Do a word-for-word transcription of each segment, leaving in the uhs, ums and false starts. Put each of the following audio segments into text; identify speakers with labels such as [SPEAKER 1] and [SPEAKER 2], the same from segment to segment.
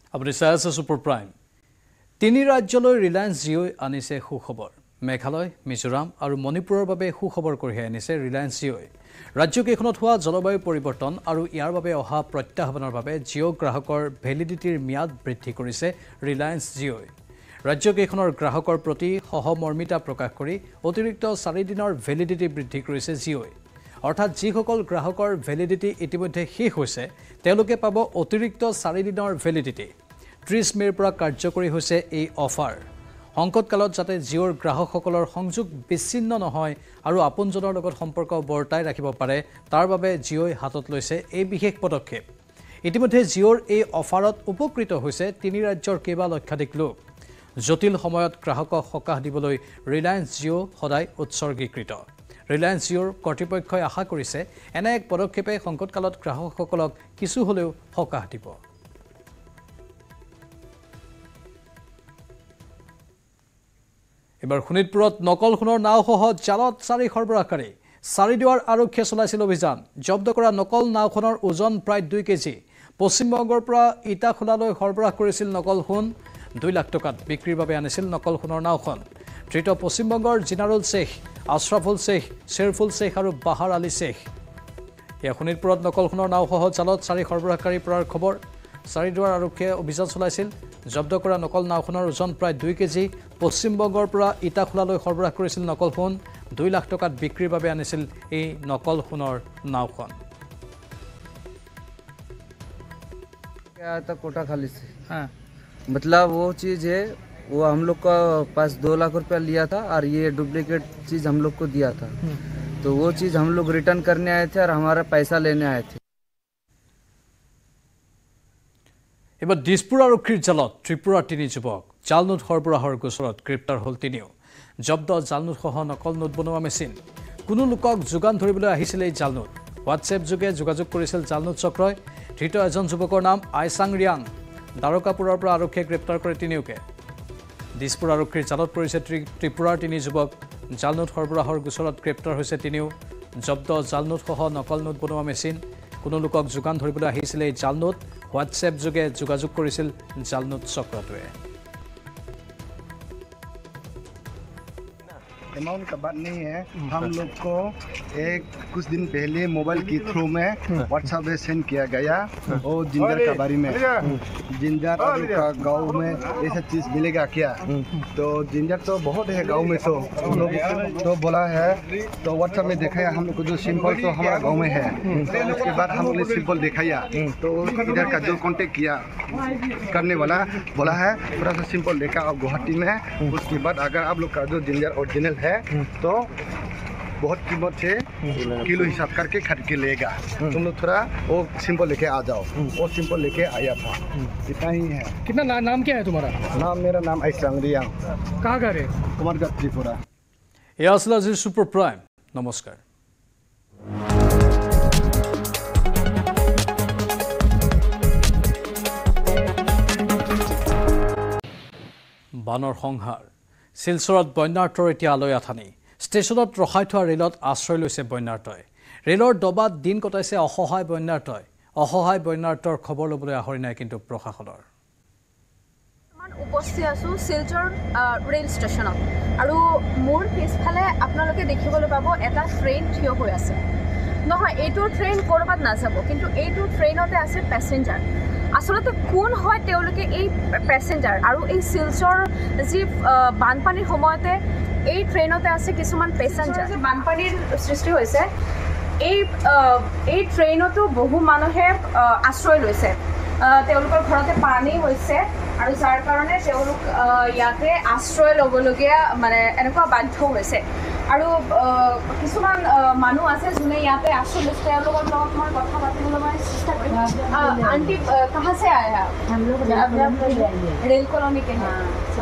[SPEAKER 1] আপুনি চাই আছে সুপাৰ প্ৰাইম। তিনি ৰাজ্যলৈ ৰিলায়েন্স জিঅ'ই আনিছে সুখবৰ। মেঘালয়, মিজোৰাম আৰু মণিপুৰৰ বাবে সুখবৰ কঢ়িয়াই আনিছে ৰিলায়েন্স জিঅ'ই। ৰাজ্যকেইখনত হোৱা জলবায়ু পৰিৱৰ্তন আৰু ইয়াৰ বাবে অহা প্ৰত্যাহ্বানৰ বাবে জিঅ' গ্ৰাহকৰ ভেলিডিটিৰ ম্যাদ বৃদ্ধি কৰিছে ৰিলায়েন্স জিঅ'ই। ৰাজ্যকেইখনৰ গ্ৰাহকৰ প্ৰতি সহমৰ্মিতা প্ৰকাশ কৰি অতিৰিক্ত চাৰিদিনৰ ভেলিডিটি বৃদ্ধি কৰিছে জিঅ'ই। অৰ্থাৎ যিসকল গ্ৰাহকৰ ভেলিডিটি ইতিমধ্যে শেষ হৈছে তেওঁলোকে পাব অতিৰিক্ত চাৰিদিনৰ ভেলিডিটি। ত্ৰিছ মে'ৰ পৰা কাৰ্যকৰী হৈছে এই অফাৰ। সংকটকালত যাতে জিঅ'ৰ গ্ৰাহকসকলৰ সংযোগ বিচ্ছিন্ন নহয় আৰু আপোনজনৰ লগত সম্পৰ্ক বৰ্তাই ৰাখিব পাৰে তাৰ বাবে জিঅ'ই হাতত লৈছে এই বিশেষ পদক্ষেপ। ইতিমধ্যে জিঅ'ৰ এই অফাৰত উপকৃত হৈছে তিনি ৰাজ্যৰ কেইবা লক্ষাধিক লোক। জটিল সময়ত গ্ৰাহকক সকাহ দিবলৈ ৰিলায়েন্স জিঅ' সদায় উৎসৰ্গীকৃত। ৰিলায়েন্স জিঅ'ৰ কৰ্তৃপক্ষই আশা কৰিছে এনে এক পদক্ষেপে সংকটকালত গ্ৰাহকসকলক কিছু হ'লেও সকাহ দিব। এবাৰ শোণিতপুৰত নকল সোণৰ নাওসহ জালত চাৰি সৰবৰাহকাৰী। চাৰিদুৱাৰ আৰক্ষীয়ে চলাইছিল অভিযান। জব্দ কৰা নকল নাওখনৰ ওজন প্ৰায় দুই কেজি। পশ্চিমবংগৰ পৰা ইটাখোলালৈ সৰবৰাহ কৰিছিল নকল সোণ। দুই লাখ টকাত বিক্ৰীৰ বাবে আনিছিল নকল সোণৰ নাওখন। ধৃত পশ্চিমবংগৰ জিনাৰুল শ্বেখ, আছৰাফুল শ্বেখ, শ্বেৰফুল শ্বেখ আৰু বাহাৰ আলী শ্বেখ। এয়া শোণিতপুৰত নকল সোণৰ নাওসহ জালত চাৰি সৰবৰাহকাৰী পৰাৰ খবৰ। চাৰিদুৱাৰ আৰক্ষীয়ে অভিযান চলাইছিল। জব্দ কৰা নকল নাওখনৰ ওজন প্ৰায় দুই কেজি। পশ্চিমবংগৰ পৰা ইটাখোলালৈ সৰবৰাহ কৰিছিল নকল সোণ। দুই লাখ টকাত বিক্ৰীৰ বাবে আনিছিল এই নকল সোণৰ নাওখন।
[SPEAKER 2] कोटा खाली से हाँ मतलब वो चीज़ है वो हम लोग का पास दो लाख रुपया लिया था और ये डुप्लीकेट चीज़ हम लोग को दिया था तो वो चीज़ हम लोग रिटर्न करने आए थे और हमारा पैसा लेने आए थे।
[SPEAKER 1] এবার দিছপুৰ আৰক্ষীৰ জালত ত্ৰিপুৰাৰ তিনি যুৱক। জাল নোট সৰবৰাহৰ গোচৰত গ্ৰেপ্তাৰ হ'ল তিনিও। জব্দ জাল নোটসহ নকল নোট বনোৱা মেচিন। কোনো লোকক যোগান ধৰিবলৈ আহিছিল এই জাল নোট। হোৱাটছএপ যোগে যোগাযোগ কৰিছিল জাল নোট চক্ৰই। ধৃত এজন যুৱকৰ নাম আইচাং ৰিয়াং। দ্বাৰকাপুৰৰ পৰা আৰক্ষীয়ে গ্ৰেপ্তাৰ কৰে তিনিওকে। দিছপুৰ আৰক্ষীৰ জালত পৰিছে ত্ৰিপুৰাৰ তিনি যুৱক। জাল নোট সৰবৰাহৰ গোচৰত গ্ৰেপ্তাৰ হৈছে তিনিও। জব্দ জাল নোটসহ নকল নোট বনোৱা মেচিন। কোনো লোকক যোগান ধৰিবলৈ আহিছিল এই জাল নোট। হোৱাটছএপ যোগে যোগাযোগ কৰিছিল জাল নোট চক্ৰটোৱে।
[SPEAKER 3] अमाउंट का बात नहीं है, हम लोग को एक कुछ दिन पहले मोबाइल के थ्रू में व्हाट्सएप में सेंड किया गया और जिंजर का बारे में। जिंजर आप लोग का गाँव में ऐसा चीज़ मिलेगा क्या? तो जिंजर तो बहुत है गाँव में तो हम लोग तो बोला है तो व्हाट्सएप में दिखाया हम लोग को जो सिंपल तो हमारा गाँव में है। उसके बाद हम लोग ने सिंपल दिखाया तो इधर का जो कॉन्टेक्ट किया करने वाला बोला है थोड़ा सा सिंपल देखा और गुवाहाटी में। उसके बाद अगर आप लोग का जो जिंजर ओरिजिनल है तो बहुत कीमत से किलो हिसाब करके खरीद के लेगा। तुम लोग थोड़ा वो सिंपल लेके आ जाओ। वो सिंपल लेके आया था। इतना ही है।
[SPEAKER 4] कितना ना, नाम क्या है तुम्हारा?
[SPEAKER 3] नाम मेरा नाम आइसांग रियांग।
[SPEAKER 4] कहाँ घर है?
[SPEAKER 3] कुमारगढ़ त्रिपुरा।
[SPEAKER 1] এয়া আছিল আজিৰ ছুপাৰ প্ৰাইম। নমস্কাৰ। বানৰ সংহাৰ। শিলচৰত বন্যাৰ্তৰ এতিয়া আলৈ আথানি। ষ্টেচনত ৰখাই থোৱা ৰেলত আশ্ৰয় লৈছে বন্যাৰ্তই। ৰেলৰ দবাত দিন কটাইছে অসহায় বন্যাৰ্তই। অসহায় বন্যাৰ্তৰ খবৰ ল'বলৈ আহৰি নাই কিন্তু প্ৰশাসনৰ।
[SPEAKER 5] উপস্থিত আছোঁ শিলচৰ ৰেল ষ্টেচনত আৰু মোৰ পিছফালে আপোনালোকে দেখিবলৈ পাব এটা ট্ৰেইন থিয় হৈ আছে। নহয়, এইটো ট্ৰেইন ক'ৰবাত নাযাব, কিন্তু এইটো ট্ৰেইনতে আছে পেছেঞ্জাৰ। আচলতে কোন হয় তেওঁলোকে এই পেছেঞ্জাৰ? আৰু এই শিলচৰ যি বানপানীৰ সময়তে এই ট্ৰেইনতে আছে কিছুমান পেছেঞ্জাৰ। বানপানীৰ সৃষ্টি হৈছে এই এই ট্ৰেইনতো বহু মানুহে আশ্ৰয় লৈছে। তেওঁলোকৰ ঘৰতে পানী হৈছে আৰু যাৰ কাৰণে তেওঁলোক ইয়াতে আশ্ৰয় ল'বলগীয়া মানে এনেকুৱা বাধ্য হৈছে। আৰু কিছুমান মানুহ আছে যোনে ইয়াতে আশ্ৰয় লৈছে। তেওঁলোকৰ লগত মই কথা পাতিবলৈ মই চেষ্টা কৰিম। आंटी कहाँ से आए हैं आप? हम लोग रेल कॉलोनी के हैं।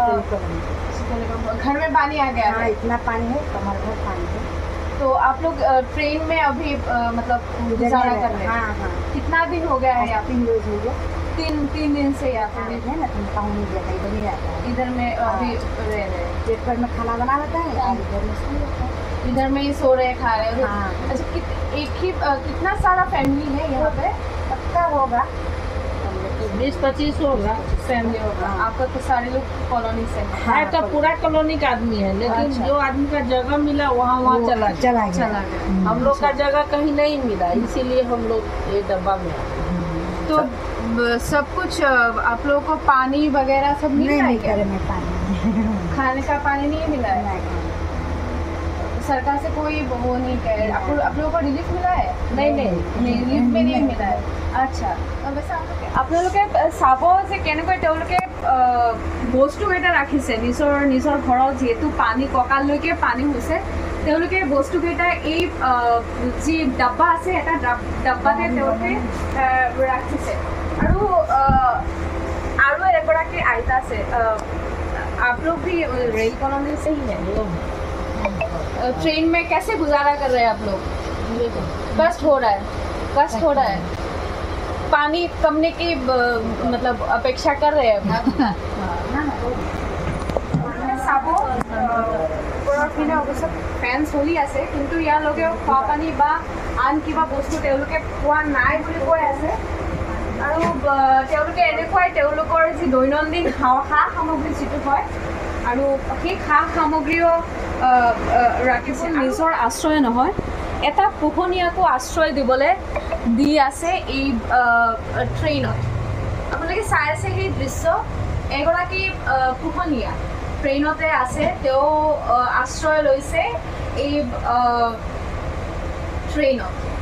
[SPEAKER 5] घर में पानी आ गया है?
[SPEAKER 6] इतना पानी है, कमर भर पानी है।
[SPEAKER 5] तो आप लोग ट्रेन में अभी मतलब गुजारा कर रहे हैं?
[SPEAKER 6] हाँ हाँ।
[SPEAKER 5] कितना दिन हो गया है?
[SPEAKER 6] तीन रोज हो गया।
[SPEAKER 5] तीन तीन दिन से यहाँ पे
[SPEAKER 6] है ना, तुम पाँव नहीं जाता, इधर ही रहता है।
[SPEAKER 5] इधर में अभी रह रहे हैं।
[SPEAKER 6] पेट पर में खाना बना लेता है और इधर में सो लेता है।
[SPEAKER 5] इधर में ही सो रहे खा रहे हैं।
[SPEAKER 6] हाँ।
[SPEAKER 5] अच्छा, कित, एक ही कितना सारा फैमिली है यहाँ पे?
[SPEAKER 6] पक्का होगा
[SPEAKER 7] बीस पच्चीस होगा
[SPEAKER 5] फैमिली होगा आपका तो सारे लोग कॉलोनी से हैं।
[SPEAKER 7] है तो पूरा कॉलोनी का आदमी है, लेकिन
[SPEAKER 5] अच्छा।
[SPEAKER 7] जो आदमी का जगह मिला वहाँ वहाँ चला गया।
[SPEAKER 6] चला गया
[SPEAKER 5] चला गया
[SPEAKER 7] हम लोग का जगह कहीं नहीं मिला, इसीलिए हम लोग ये डब्बा में आए।
[SPEAKER 5] तो ब- सब कुछ अ, आप लोगों को पानी वगैरह सब मिल
[SPEAKER 6] नहीं
[SPEAKER 5] रहा है
[SPEAKER 6] नहीं
[SPEAKER 5] क्या?
[SPEAKER 6] करे मैं पानी
[SPEAKER 5] खाने का पानी नहीं मिला है सरकार से कोई वो नहीं कह रहे आप आप लोगों को रिलीफ मिला है
[SPEAKER 7] नहीं नहीं
[SPEAKER 5] नहीं रिलीफ में नहीं মিলা আচ্ছা আপোনালোকে চাব যে কেনেকৈ তেওঁলোকে বস্তুকেইটা ৰাখিছে নিজৰ নিজৰ ঘৰত যিহেতু পানী কঁকাললৈকে পানী হৈছে তেওঁলোকে বস্তুকেইটা এই আহ, যি ডাব্বা আছে এটা ডাব- ডাব্বাতে তেওঁলোকে আহ, ৰাখিছে আৰু আহ, আৰু এগৰাকী আইতা আছে আহ, आप लोग भी रेल कॉलोनी से ही है अ, ट्रेन में कैसे गुजारा कर रहे हैं आप लोग कष्ट हो रहा है कष्ट हो रहा है पानी कमने की ब- मतलब अपेक्षा कर रहे हैं চাব ওপৰৰ পিনে অৱশ্যে ফেন চলি আছে কিন্তু ইয়ালৈকে খোৱা পানী বা আন কিবা বস্তু তেওঁলোকে পোৱা নাই বুলি কৈ আছে আৰু ব- তেওঁলোকে এনেকুৱাই তেওঁলোকৰ যি দৈনন্দিন সা সা সামগ্ৰী যিটো হয় আৰু সেই সা সামগ্ৰীও আহ, আহ, ৰাখিছে নিজৰ আশ্ৰয় নহয় এটা পোহনীয়াকো আশ্ৰয় দিবলৈ দি আছে এই আহ, ট্ৰেইনত আপোনালোকে চাই আছে সেই দৃশ্য এগৰাকী আহ, পোহনীয়া ট্ৰেইনতে আছে তেওঁ আহ, আশ্ৰয় লৈছে এই আহ, ট্ৰেইনত